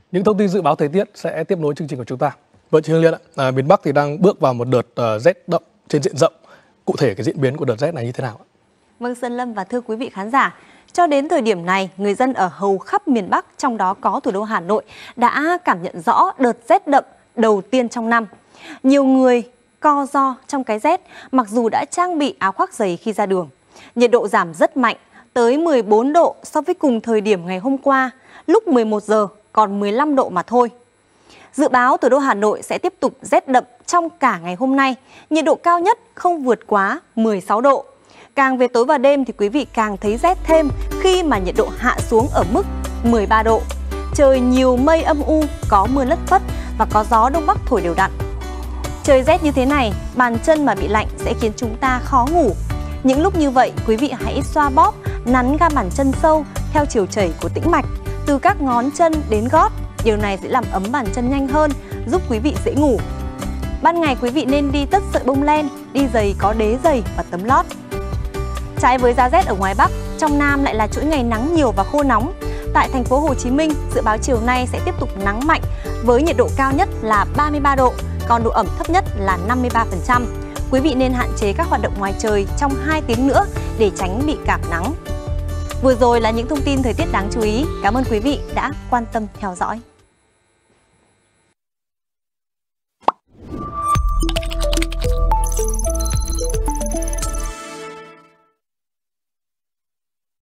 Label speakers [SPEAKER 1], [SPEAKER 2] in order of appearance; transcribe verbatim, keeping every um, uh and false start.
[SPEAKER 1] Những thông tin dự báo thời tiết sẽ tiếp nối chương trình của chúng ta. Vâng, chị Hương Liên ạ, à, miền Bắc thì đang bước vào một đợt uh, rét đậm trên diện rộng. Cụ thể cái diễn biến của đợt rét này như thế nào ạ?
[SPEAKER 2] Vâng, Sơn Lâm và thưa quý vị khán giả, cho đến thời điểm này, người dân ở hầu khắp miền Bắc, trong đó có thủ đô Hà Nội, đã cảm nhận rõ đợt rét đậm đầu tiên trong năm. Nhiều người co ro trong cái rét, mặc dù đã trang bị áo khoác dày khi ra đường. Nhiệt độ giảm rất mạnh, tới mười bốn độ so với cùng thời điểm ngày hôm qua, lúc mười một giờ còn mười lăm độ mà thôi. Dự báo thủ đô Hà Nội sẽ tiếp tục rét đậm trong cả ngày hôm nay, nhiệt độ cao nhất không vượt quá mười sáu độ. Càng về tối và đêm thì quý vị càng thấy rét thêm khi mà nhiệt độ hạ xuống ở mức mười ba độ. Trời nhiều mây âm u, có mưa lất phất và có gió đông bắc thổi đều đặn. Trời rét như thế này, bàn chân mà bị lạnh sẽ khiến chúng ta khó ngủ. Những lúc như vậy, quý vị hãy xoa bóp, nắn ga bàn chân sâu theo chiều chảy của tĩnh mạch, từ các ngón chân đến gót. Điều này sẽ làm ấm bàn chân nhanh hơn, giúp quý vị dễ ngủ. Ban ngày quý vị nên đi tất sợi bông len, đi giày có đế giày và tấm lót. Trái với giá rét ở ngoài Bắc, trong Nam lại là chuỗi ngày nắng nhiều và khô nóng. Tại thành phố Hồ Chí Minh, dự báo chiều nay sẽ tiếp tục nắng mạnh với nhiệt độ cao nhất là ba mươi ba độ, còn độ ẩm thấp nhất là năm mươi ba phần trăm. Quý vị nên hạn chế các hoạt động ngoài trời trong hai tiếng nữa để tránh bị cảm nắng. Vừa rồi là những thông tin thời tiết đáng chú ý. Cảm ơn quý vị đã quan tâm theo dõi.